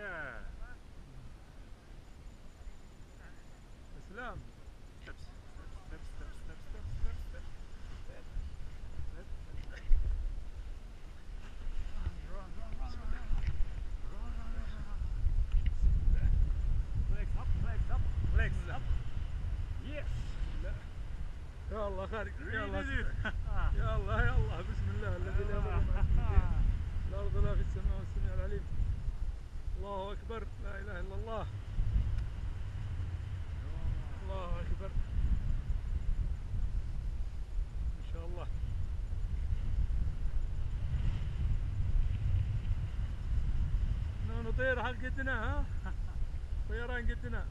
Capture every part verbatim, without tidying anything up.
Yeah. اسلام. Steps, steps, steps, steps, steps, steps, steps, steps, step, step, step. Run, run, run, run, run, run, run, run, run, run, run. Legs up, legs up, legs up. Yes. يا الله خارج. يا الله. Really did. يا الله يا الله بسم الله الذي لا يضر مع اسمه شيء. الارض لا في السماء والسميع العليم. الله اكبر لا اله الا الله. الله اكبر. ما شاء الله. نطير حق قدنا ها؟ طيران قدنا.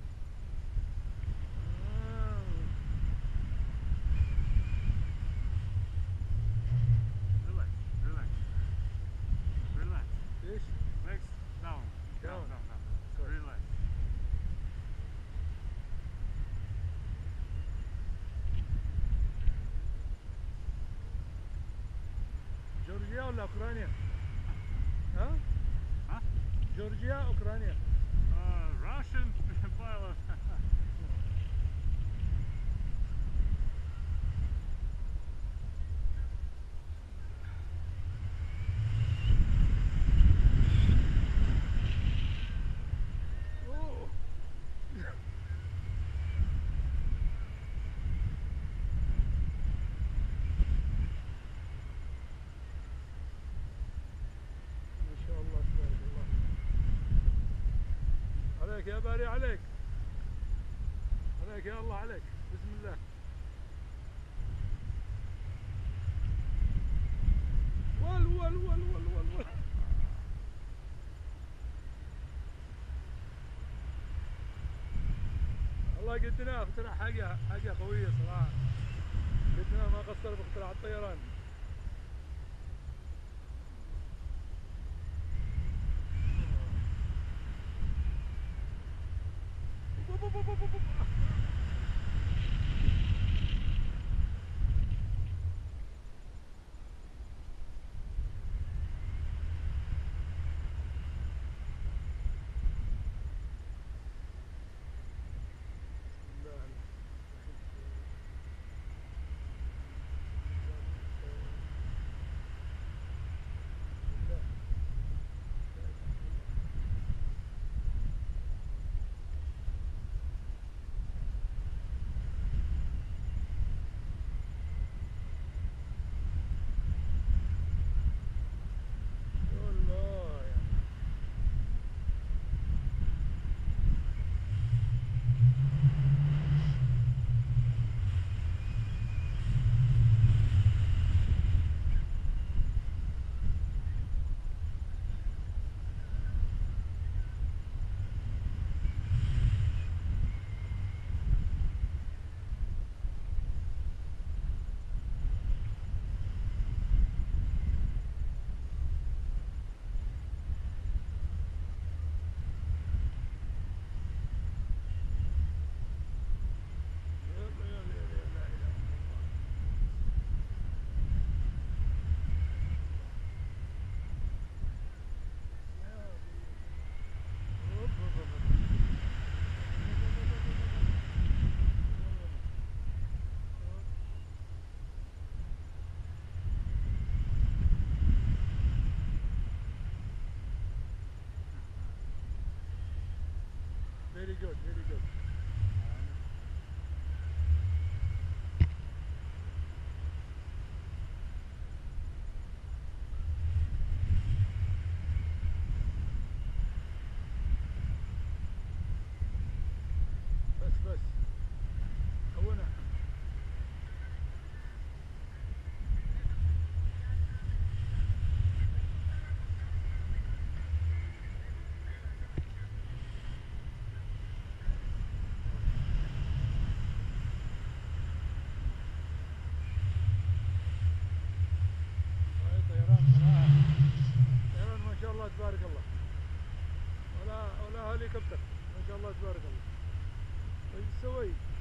Relax, relax, relax. ايش؟ Legs down, down, Down. down, down. Sorry. Relax. جورجيا ولا اوكرانيا؟ ها؟ ها؟ جورجيا اوكرانيا. Uh, Russian pilot. أوه. ما شاء الله تبارك الله. عليك يا باري عليك. عليك يا الله عليك. بسم الله. ول ول ول ول ول ول. والله قدنا اخترع حاجة حاجة قوية صراحة. قدنا ما قصر باختراع الطيران. Very good, very good. بس بس هنا هاي طيران صراحة. طيران ما شاء الله تبارك الله. ولا ولا هليكوبتر ما شاء الله تبارك الله. ايش تسوي؟